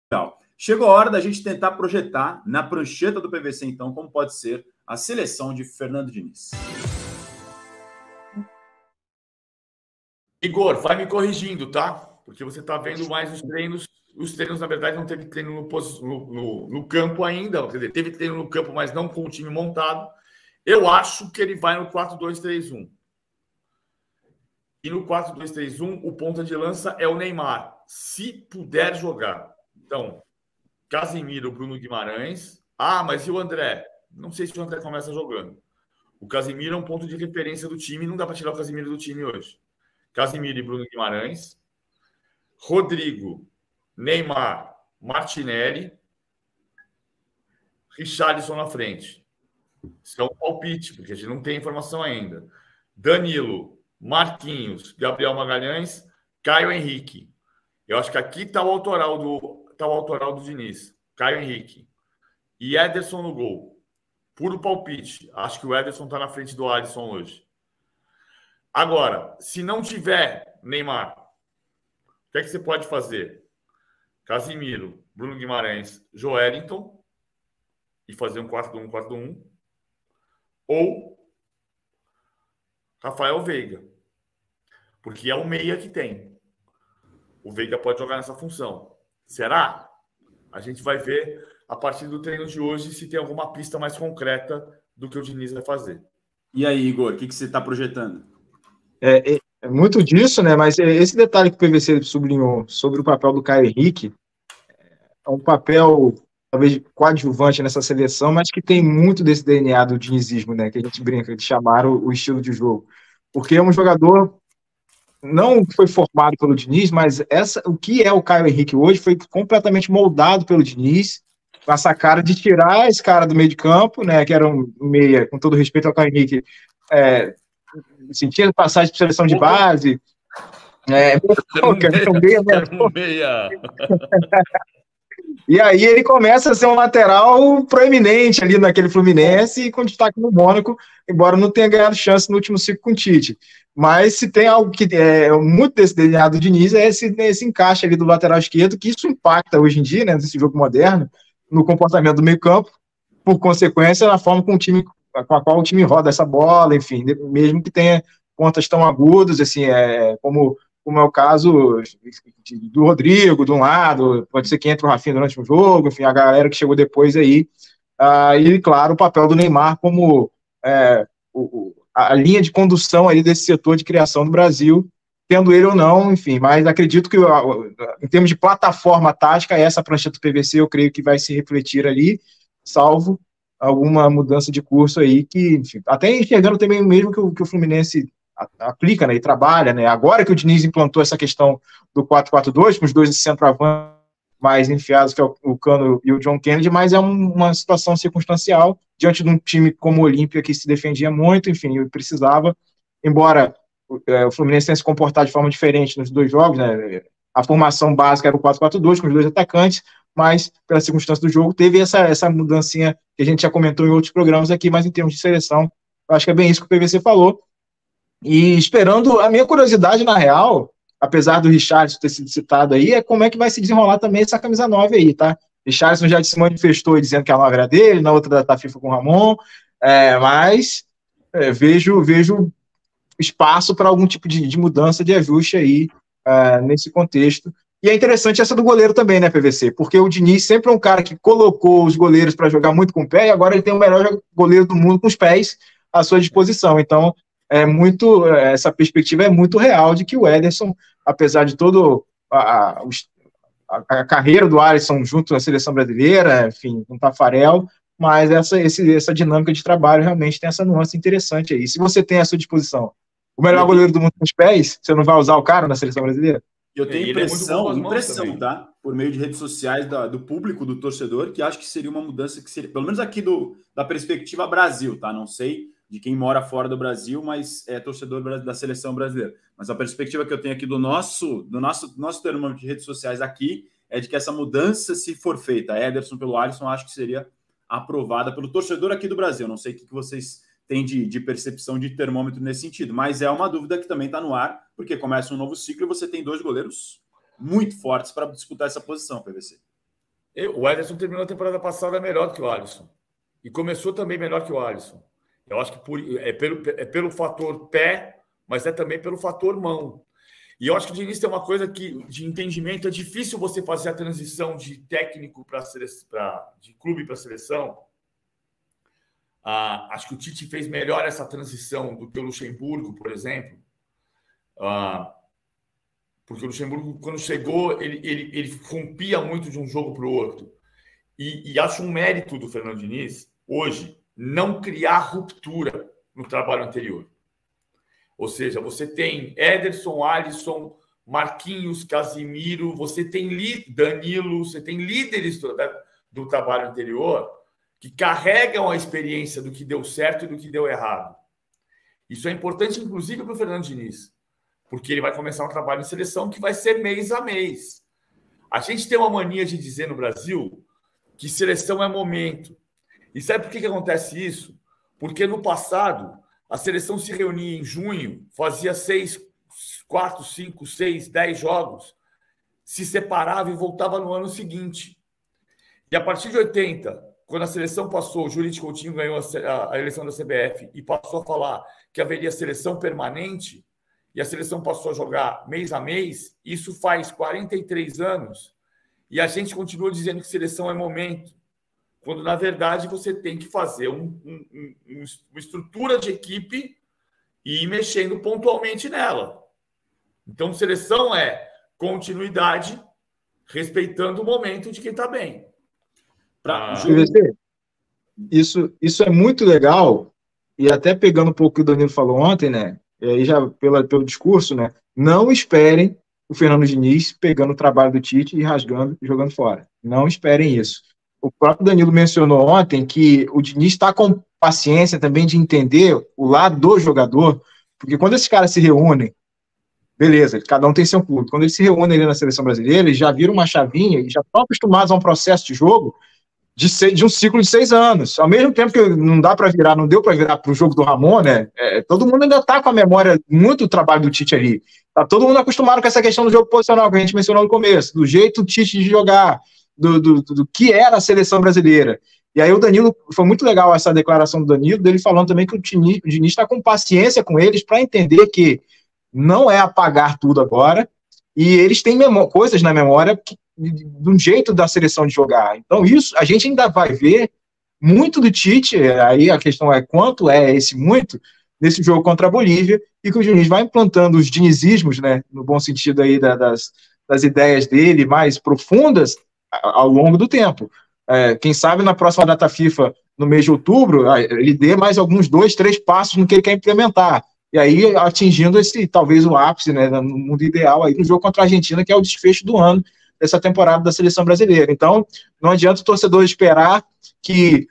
Legal. Chegou a hora da gente tentar projetar na prancheta do PVC, então, como pode ser a seleção de Fernando Diniz. Igor, vai me corrigindo, tá? Porque você está vendo mais os treinos. Os treinos, na verdade, não teve treino no campo ainda. Quer dizer, teve treino no campo, mas não com o time montado. Eu acho que ele vai no 4-2-3-1. E no 4-2-3-1, o ponta de lança é o Neymar, se puder jogar. Então, Casemiro, Bruno Guimarães. Ah, mas e o André? Não sei se o André começa jogando. O Casemiro é um ponto de referência do time. Não dá para tirar o Casemiro do time hoje. Casemiro e Bruno Guimarães. Rodrigo, Neymar, Martinelli, Richarlison na frente. Isso é um palpite, porque a gente não tem informação ainda. Danilo, Marquinhos, Gabriel Magalhães, Caio Henrique. Eu acho que aqui está o autoral do Diniz. Caio Henrique. E Ederson no gol. Puro palpite. Acho que o Ederson está na frente do Alisson hoje. Agora, se não tiver Neymar, o que é que você pode fazer? Casemiro, Bruno Guimarães, Joelinton e fazer um 4-1, 4-1. Ou Rafael Veiga. Porque é o meia que tem. O Veiga pode jogar nessa função. Será? A gente vai ver a partir do treino de hoje se tem alguma pista mais concreta do que o Diniz vai fazer. E aí, Igor, o que você está projetando? É muito disso, né? Mas esse detalhe que o PVC sublinhou sobre o papel do Caio Henrique é um papel, talvez, coadjuvante nessa seleção, mas que tem muito desse DNA do dinizismo, né? Que a gente brinca de chamar o estilo de jogo. Porque é um jogador não foi formado pelo Diniz, mas o que é o Caio Henrique hoje foi completamente moldado pelo Diniz, com essa cara de tirar esse cara do meio de campo, né? Que era um meia, com todo respeito ao Caio Henrique, sentia passagem de seleção de base. Meia. E aí ele começa a ser um lateral proeminente ali naquele Fluminense e com destaque no Mônaco, embora não tenha ganhado chance no último ciclo com o Tite. Mas se tem algo que é muito desse DNA do Diniz, é esse encaixe ali do lateral esquerdo, que isso impacta hoje em dia, né, nesse jogo moderno, no comportamento do meio-campo, por consequência, na forma com a qual o time roda essa bola, enfim, mesmo que tenha pontas tão agudas, assim, como é o caso do Rodrigo, de um lado, pode ser que entre o Rafinha durante o jogo, enfim, a galera que chegou depois aí, e, claro, o papel do Neymar como a linha de condução aí desse setor de criação do Brasil, tendo ele ou não, enfim, mas acredito que em termos de plataforma tática, essa prancha do PVC eu creio que vai se refletir ali, salvo alguma mudança de curso aí que, enfim, até enxergando também mesmo que o Fluminense aplica, né, e trabalha, né, agora que o Diniz implantou essa questão do 4-4-2, com os dois de centroavante mais enfiados, que é o Cano e o John Kennedy, mas é uma situação circunstancial, diante de um time como o Olímpia, que se defendia muito, enfim, precisava, embora o Fluminense tenha se comportado de forma diferente nos dois jogos, né, a formação básica era o 4-4-2, com os dois atacantes, mas, pela circunstância do jogo, teve essa mudancinha que a gente já comentou em outros programas aqui, mas em termos de seleção, eu acho que é bem isso que o PVC falou. E esperando, a minha curiosidade, na real, apesar do Richarlison ter sido citado aí, é como é que vai se desenrolar também essa camisa 9 aí, tá? Richarlison já se manifestou dizendo que a 9 era dele, na outra da FIFA com o Ramon, mas vejo espaço para algum tipo de mudança, de ajuste aí nesse contexto. E é interessante essa do goleiro também, né, PVC? Porque o Diniz sempre é um cara que colocou os goleiros para jogar muito com o pé, e agora ele tem o melhor goleiro do mundo com os pés à sua disposição. Então, essa perspectiva é muito real de que o Ederson, apesar de todo a carreira do Alisson junto à seleção brasileira, enfim, com o Tafarel, mas essa dinâmica de trabalho realmente tem essa nuance interessante aí. Se você tem à sua disposição o melhor goleiro do mundo com os pés, você não vai usar o cara na seleção brasileira? Eu tenho impressão, tá? Por meio de redes sociais do público, do torcedor, que acho que seria uma mudança que seria, pelo menos aqui da perspectiva Brasil, tá? Não sei de quem mora fora do Brasil, mas é torcedor da seleção brasileira. Mas a perspectiva que eu tenho aqui do nosso termômetro de redes sociais aqui é de que essa mudança, se for feita, Ederson pelo Alisson, acho que seria aprovada pelo torcedor aqui do Brasil. Não sei o que vocês têm de percepção de termômetro nesse sentido, mas é uma dúvida que também está no ar, porque começa um novo ciclo e você tem dois goleiros muito fortes para disputar essa posição, PVC. O Ederson terminou a temporada passada melhor que o Alisson. E começou também melhor que o Alisson. Eu acho que é pelo fator pé, mas é também pelo fator mão. E eu acho que o Diniz tem uma coisa de entendimento. É difícil você fazer a transição de técnico de clube para seleção. Acho que o Tite fez melhor essa transição do que o Luxemburgo, por exemplo. Porque o Luxemburgo, quando chegou, ele rompia muito de um jogo para o outro. E acho um mérito do Fernando Diniz, hoje, não criar ruptura no trabalho anterior. Ou seja, você tem Ederson, Alisson, Marquinhos, Casimiro, você tem Danilo, você tem líderes do trabalho anterior que carregam a experiência do que deu certo e do que deu errado. Isso é importante, inclusive, para o Fernando Diniz, porque ele vai começar um trabalho em seleção que vai ser mês a mês. A gente tem uma mania de dizer no Brasil que seleção é momento. E sabe por que acontece isso? Porque no passado, a seleção se reunia em junho, fazia 4, 5, 6, 10 jogos, se separava e voltava no ano seguinte. E a partir de 80, quando a seleção passou, o Júlio de Coutinho ganhou a eleição da CBF e passou a falar que haveria seleção permanente, e a seleção passou a jogar mês a mês, isso faz 43 anos, e a gente continua dizendo que seleção é momento, quando, na verdade, você tem que fazer uma estrutura de equipe e ir mexendo pontualmente nela. Então, seleção é continuidade, respeitando o momento de quem está bem. Isso é muito legal, e até pegando um pouco o que o Danilo falou ontem, né? E aí já pelo discurso, né? Não esperem o Fernando Diniz pegando o trabalho do Tite e rasgando e jogando fora. Não esperem isso. O próprio Danilo mencionou ontem que o Diniz está com paciência também de entender o lado do jogador, porque quando esses caras se reúnem, beleza, cada um tem seu clube. Quando eles se reúnem ali na seleção brasileira, eles já viram uma chavinha e já estão acostumados a um processo de jogo de um ciclo de 6 anos. Ao mesmo tempo que não deu para virar para o jogo do Ramon, né? Todo mundo ainda está com a memória muito do trabalho do Tite ali. Tá todo mundo acostumado com essa questão do jogo posicional que a gente mencionou no começo, do jeito do Tite de jogar, do que era a seleção brasileira. E aí o Danilo, foi muito legal essa declaração do Danilo, dele falando também que o Diniz está com paciência com eles para entender que não é apagar tudo agora, e eles têm coisas na memória de um jeito da seleção de jogar. Então isso, a gente ainda vai ver muito do Tite, aí a questão é quanto é esse muito, nesse jogo contra a Bolívia, e que o Diniz vai implantando os dinizismos, né, no bom sentido aí das ideias dele mais profundas ao longo do tempo. Quem sabe na próxima data FIFA, no mês de outubro, ele dê mais alguns 2, 3 passos no que ele quer implementar. E aí atingindo talvez o ápice, né, no mundo ideal, aí no jogo contra a Argentina, que é o desfecho do ano dessa temporada da seleção brasileira. Então, não adianta o torcedor esperar que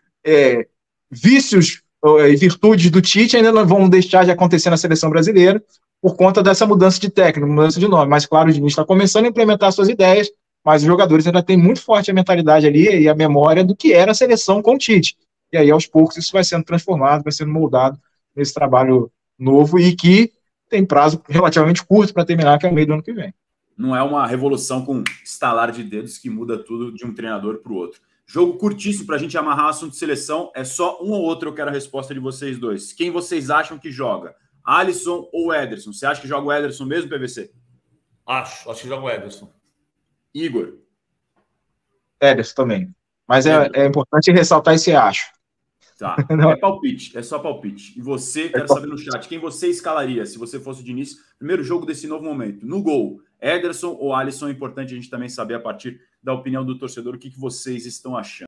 vícios e virtudes do Tite ainda não vão deixar de acontecer na seleção brasileira por conta dessa mudança de técnico, mudança de nome. Mas, claro, o Diniz está começando a implementar suas ideias, mas os jogadores ainda têm muito forte a mentalidade ali e a memória do que era a seleção com o Tite. E aí, aos poucos, isso vai sendo transformado, vai sendo moldado nesse trabalho novo e que tem prazo relativamente curto para terminar, que é o meio do ano que vem. Não é uma revolução com estalar de dedos que muda tudo de um treinador para o outro. Jogo curtíssimo para a gente amarrar o assunto de seleção. É só um ou outro, eu quero a resposta de vocês dois. Quem vocês acham que joga? Alisson ou Ederson? Você acha que joga o Ederson mesmo, PVC? Acho que joga o Ederson. Igor? Ederson também. Mas é importante ressaltar esse acho. Tá, é palpite, é só palpite. E você, quero saber no chat, quem você escalaria se você fosse o Diniz, primeiro jogo desse novo momento? No gol, Ederson ou Alisson? É importante a gente também saber, a partir da opinião do torcedor, o que vocês estão achando.